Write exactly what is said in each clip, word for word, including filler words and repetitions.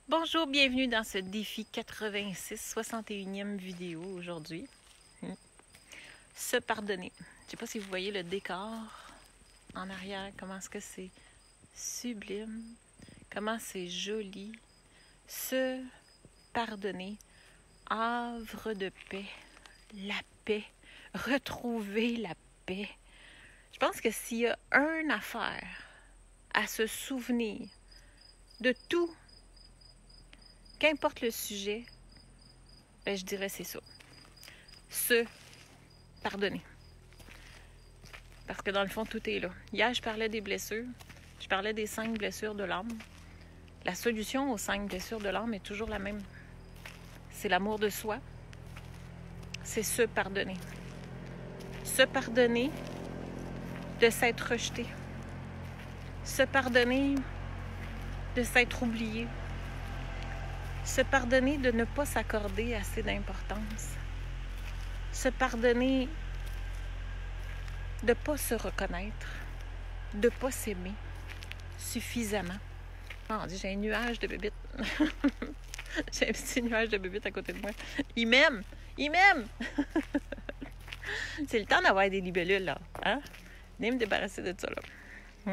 Bonjour, bienvenue dans ce défi quatre-vingt-six, soixante et unième vidéo aujourd'hui. Hmm. Se pardonner. Je ne sais pas si vous voyez le décor en arrière, comment est-ce que c'est sublime, comment c'est joli. Se pardonner, havre de paix, la paix, retrouver la paix. Je pense que s'il y a une affaire à se souvenir de tout, qu'importe le sujet, ben je dirais c'est ça. Se pardonner. Parce que dans le fond, tout est là. Hier, je parlais des blessures. Je parlais des cinq blessures de l'âme. La solution aux cinq blessures de l'âme est toujours la même. C'est l'amour de soi. C'est se pardonner. Se pardonner de s'être rejeté. Se pardonner de s'être oublié. Se pardonner de ne pas s'accorder assez d'importance. Se pardonner de ne pas se reconnaître, de ne pas s'aimer suffisamment. Oh, j'ai un nuage de bébites. J'ai un petit nuage de bébites à côté de moi. Il m'aime! Il m'aime! C'est le temps d'avoir des libellules, là. Hein? Venez me débarrasser de ça, là. Hum.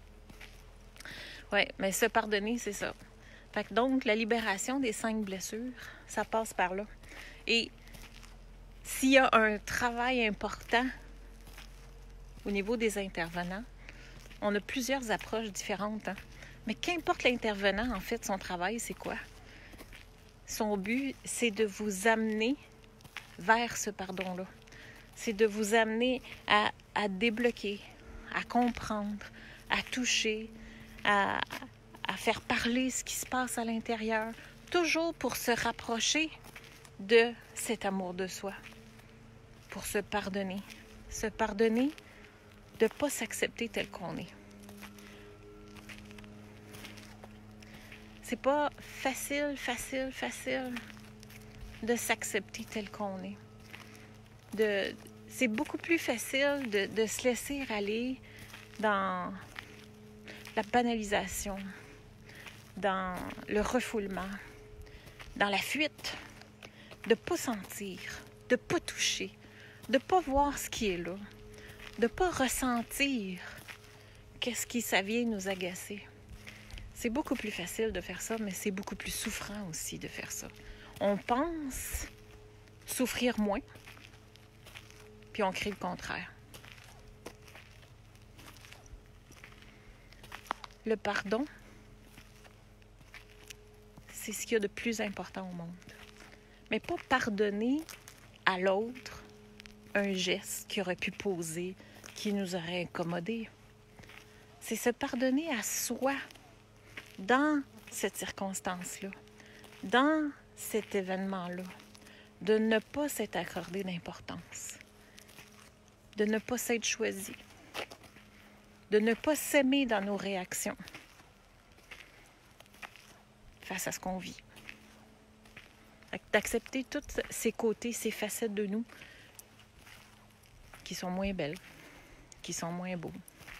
Oui, mais se pardonner, c'est ça. Fait que donc, la libération des cinq blessures, ça passe par là. Et s'il y a un travail important au niveau des intervenants, on a plusieurs approches différentes. Hein? Mais qu'importe l'intervenant, en fait, son travail, c'est quoi? Son but, c'est de vous amener vers ce pardon-là. C'est de vous amener à, à débloquer, à comprendre, à toucher, à... à faire parler ce qui se passe à l'intérieur, toujours pour se rapprocher de cet amour de soi, pour se pardonner. Se pardonner de ne pas s'accepter tel qu'on est. C'est pas facile, facile, facile de s'accepter tel qu'on est. De, c'est beaucoup plus facile de, de se laisser aller dans la banalisation, dans le refoulement, dans la fuite, de ne pas sentir, de ne pas toucher, de ne pas voir ce qui est là, de ne pas ressentir qu'est-ce qui ça vient nous agacer. C'est beaucoup plus facile de faire ça, mais c'est beaucoup plus souffrant aussi de faire ça. On pense souffrir moins, puis on crée le contraire. Le pardon, c'est ce qu'il y a de plus important au monde. Mais pas pardonner à l'autre un geste qui aurait pu poser, qui nous aurait incommodés. C'est se pardonner à soi dans cette circonstance-là, dans cet événement-là, de ne pas s'être accordé d'importance, de ne pas s'être choisi, de ne pas s'aimer dans nos réactions face à ce qu'on vit. D'accepter tous ces côtés, ces facettes de nous qui sont moins belles, qui sont moins beaux.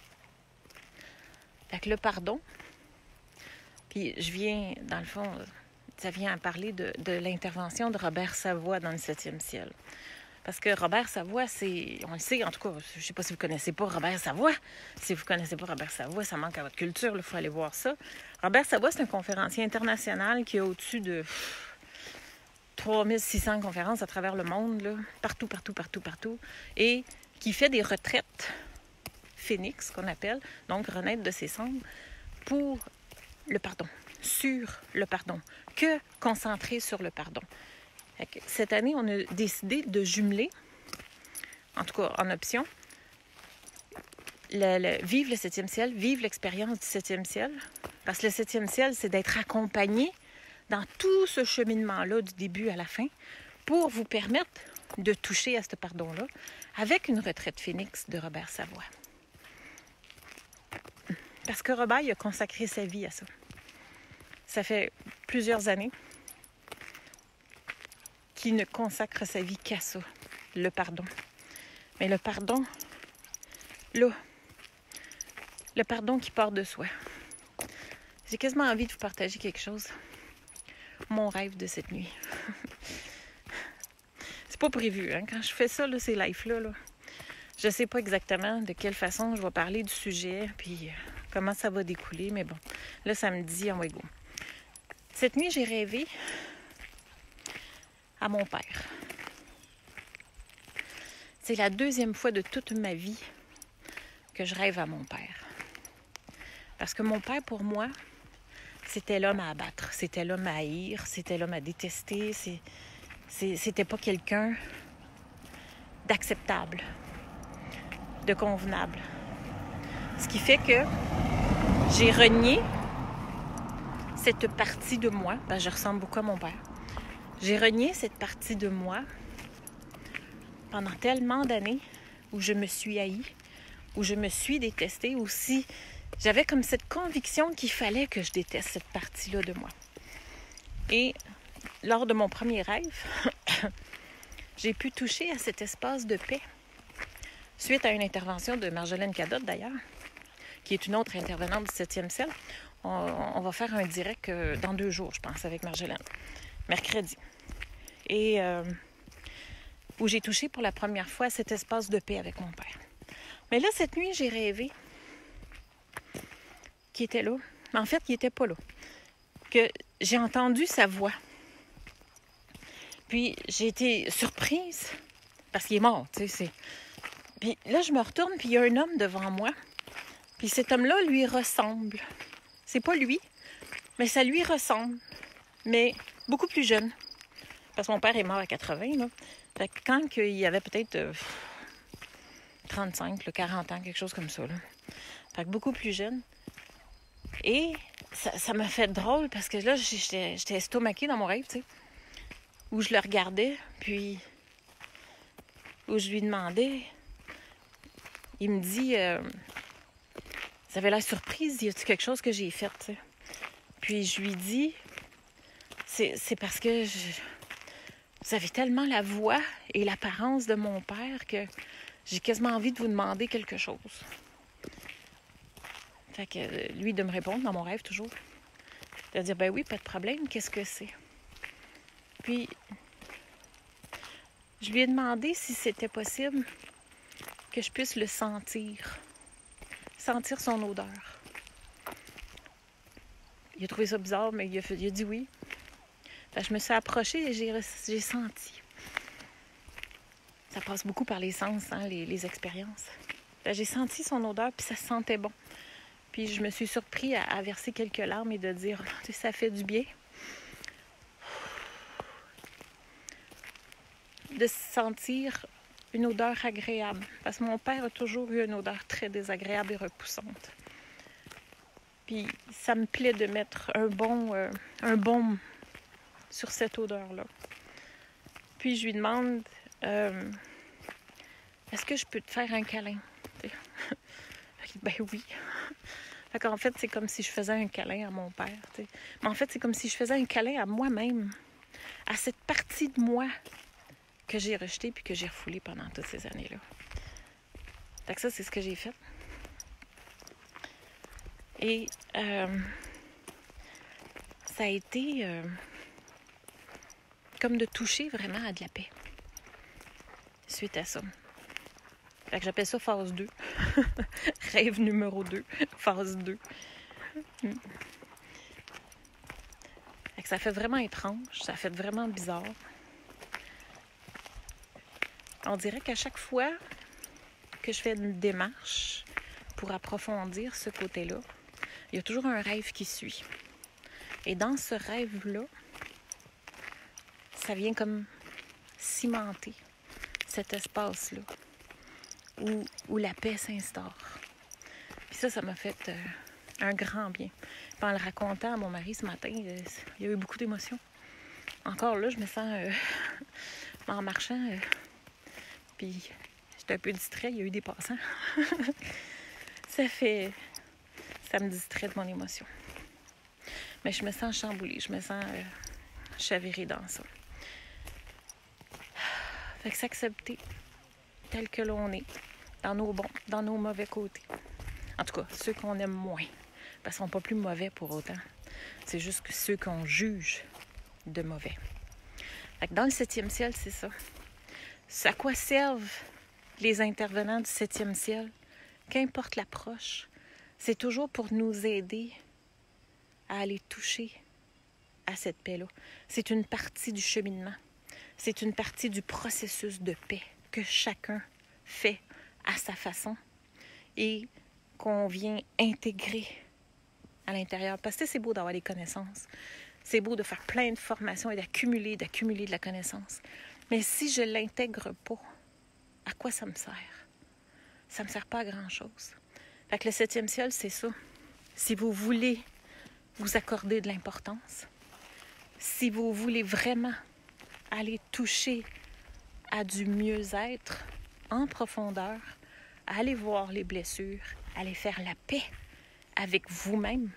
Fait que le pardon, puis je viens, dans le fond, ça vient à parler de, de l'intervention de Robert Savoie dans le septième ciel. Parce que Robert Savoie, c'est, on le sait, en tout cas, je ne sais pas si vous ne connaissez pas Robert Savoie. Si vous ne connaissez pas Robert Savoie, ça manque à votre culture, il faut aller voir ça. Robert Savoie, c'est un conférencier international qui a au-dessus de trois mille six cents conférences à travers le monde, là, partout, partout, partout, partout, et qui fait des retraites phénix, qu'on appelle, donc renaître de ses cendres, pour le pardon, sur le pardon, que concentrer sur le pardon. Cette année, on a décidé de jumeler, en tout cas en option, le, le, vivre le septième ciel, vivre l'expérience du septième ciel. Parce que le septième ciel, c'est d'être accompagné dans tout ce cheminement-là, du début à la fin, pour vous permettre de toucher à ce pardon-là avec une retraite phénix de Robert Savoie. Parce que Robert, il a consacré sa vie à ça. Ça fait plusieurs années qu'il ne consacre sa vie qu'à ça, le pardon. Mais le pardon, là, le pardon qui part de soi. J'ai quasiment envie de vous partager quelque chose. mon rêve de cette nuit. C'est pas prévu, hein? Quand je fais ça, là, ces lives-là, là, je sais pas exactement de quelle façon je vais parler du sujet, puis euh, comment ça va découler, mais bon, là, ça me dit, on va go. Cette nuit, j'ai rêvé à mon père. C'est la deuxième fois de toute ma vie que je rêve à mon père. Parce que mon père, pour moi, c'était l'homme à abattre, c'était l'homme à haïr, c'était l'homme à détester, c'est, c'est, c'était pas quelqu'un d'acceptable, de convenable. Ce qui fait que j'ai renié cette partie de moi, parce que je ressemble beaucoup à mon père, j'ai renié cette partie de moi pendant tellement d'années où je me suis haïe, où je me suis détestée aussi. J'avais comme cette conviction qu'il fallait que je déteste cette partie-là de moi. Et lors de mon premier rêve, j'ai pu toucher à cet espace de paix suite à une intervention de Marjolaine Cadotte, d'ailleurs, qui est une autre intervenante du septième ciel. On, on va faire un direct dans deux jours, je pense, avec Marjolaine, mercredi. Et euh, où j'ai touché pour la première fois cet espace de paix avec mon père. Mais là, cette nuit, j'ai rêvé qui était là, mais en fait, il n'était pas là. Que j'ai entendu sa voix. Puis j'ai été surprise parce qu'il est mort, tu sais. C'est... Puis là, je me retourne, puis il y a un homme devant moi. Puis cet homme-là lui ressemble. C'est pas lui, mais ça lui ressemble. Mais beaucoup plus jeune. Parce que mon père est mort à quatre-vingts, là. Fait que quand il avait peut-être euh, trente-cinq, là, quarante ans, quelque chose comme ça, là. Fait que beaucoup plus jeune. Et ça, ça m'a fait drôle parce que là, j'étais, j'étais estomaquée dans mon rêve, tu sais, où je le regardais, puis où je lui demandais. Il me dit, euh, ça avait l'air surprise, y a-t-il quelque chose que j'ai fait, tu sais? Puis je lui dis, c'est, c'est parce que je, vous avez tellement la voix et l'apparence de mon père que j'ai quasiment envie de vous demander quelque chose. Fait que lui, de me répondre dans mon rêve toujours. De dire, ben oui, pas de problème, qu'est-ce que c'est? Puis, je lui ai demandé si c'était possible que je puisse le sentir. Sentir son odeur. Il a trouvé ça bizarre, mais il a, fait, il a dit oui. Fait que je me suis approchée et j'ai, j'ai senti. Ça passe beaucoup par les sens, hein, les, les expériences. Fait que j'ai senti son odeur, puis ça sentait bon. Puis je me suis surpris à, à verser quelques larmes et de dire, tu sais, ça fait du bien. De sentir une odeur agréable. Parce que mon père a toujours eu une odeur très désagréable et repoussante. Puis ça me plaît de mettre un bon, euh, un baume sur cette odeur-là. Puis je lui demande, euh, est-ce que je peux te faire un câlin? Ben oui. Fait qu'en fait, c'est comme si je faisais un câlin à mon père. T'sais. Mais en fait, c'est comme si je faisais un câlin à moi-même, à cette partie de moi que j'ai rejetée puis que j'ai refoulée pendant toutes ces années-là. Fait que ça, c'est ce que j'ai fait. Et euh, ça a été euh, comme de toucher vraiment à de la paix suite à ça. Fait que j'appelle ça phase deux. Rêve numéro deux. Phase deux. Mm. Fait que ça fait vraiment étrange. Ça fait vraiment bizarre. On dirait qu'à chaque fois que je fais une démarche pour approfondir ce côté-là, il y a toujours un rêve qui suit. Et dans ce rêve-là, ça vient comme cimenter cet espace-là. Où, où la paix s'instaure. Puis ça, ça m'a fait euh, un grand bien. Puis en le racontant à mon mari ce matin, euh, il y a eu beaucoup d'émotions. Encore là, je me sens euh, en marchant, euh, puis j'étais un peu distrait, il y a eu des passants. ça fait... ça me distrait de mon émotion. Mais je me sens chamboulée, je me sens euh, chavirée dans ça. Fait que s'accepter tel que l'on est, dans nos bons, dans nos mauvais côtés. En tout cas, ceux qu'on aime moins, parce qu'ils ne sont pas plus mauvais pour autant. C'est juste que ceux qu'on juge de mauvais. Fait que dans le septième ciel, c'est ça. À quoi servent les intervenants du septième ciel? Qu'importe l'approche, c'est toujours pour nous aider à aller toucher à cette paix-là. C'est une partie du cheminement. C'est une partie du processus de paix que chacun fait à sa façon et qu'on vient intégrer à l'intérieur. Parce que c'est beau d'avoir des connaissances. C'est beau de faire plein de formations et d'accumuler, d'accumuler de la connaissance. Mais si je ne l'intègre pas, à quoi ça me sert? Ça ne me sert pas à grand-chose. Fait que le septième ciel, c'est ça. Si vous voulez vous accorder de l'importance, si vous voulez vraiment aller toucher à du mieux-être en profondeur, aller voir les blessures, aller faire la paix avec vous-même,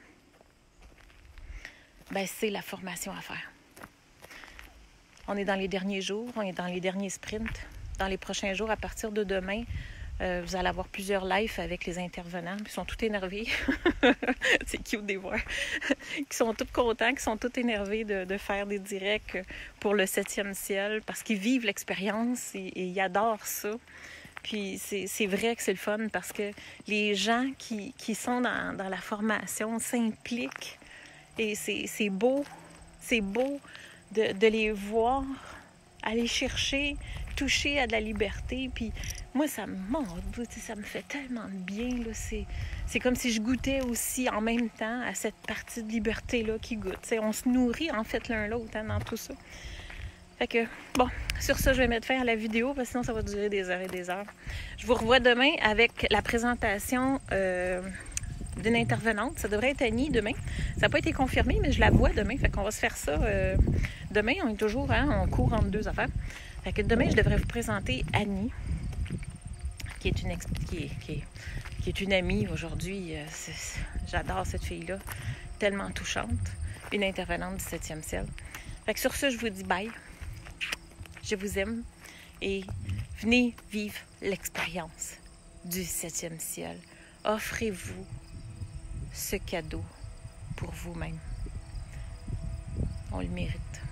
ben c'est la formation à faire. On est dans les derniers jours, on est dans les derniers sprints. Dans les prochains jours, à partir de demain, euh, vous allez avoir plusieurs lives avec les intervenants. Ils sont tous énervés. C'est cute de les voir. Ils sont tous contents, qui sont tous énervés de, de faire des directs pour le septième ciel parce qu'ils vivent l'expérience et, et ils adorent ça. Puis c'est, c'est vrai que c'est le fun parce que les gens qui, qui sont dans, dans la formation s'impliquent et c'est, c'est beau, c'est beau de, de les voir aller chercher, toucher à de la liberté. Puis moi, ça me monte, ça me fait tellement de bien. Là. C'est, c'est comme si je goûtais aussi en même temps à cette partie de liberté-là qui goûte. T'sais, on se nourrit en fait l'un l'autre hein, dans tout ça. Fait que, bon, sur ça, je vais mettre fin à la vidéo parce que sinon, ça va durer des heures et des heures. Je vous revois demain avec la présentation euh, d'une intervenante. Ça devrait être Annie demain. Ça n'a pas été confirmé, mais je la vois demain. Fait qu'on va se faire ça. Euh, demain, on est toujours, hein, on court entre deux affaires. Fait que demain, je devrais vous présenter Annie, qui est une, qui est, qui est, qui est une amie aujourd'hui. C'est, c'est, j'adore cette fille-là. Tellement touchante. Une intervenante du septième ciel. Fait que sur ça, je vous dis bye. Je vous aime et venez vivre l'expérience du septième ciel. Offrez-vous ce cadeau pour vous-même. On le mérite.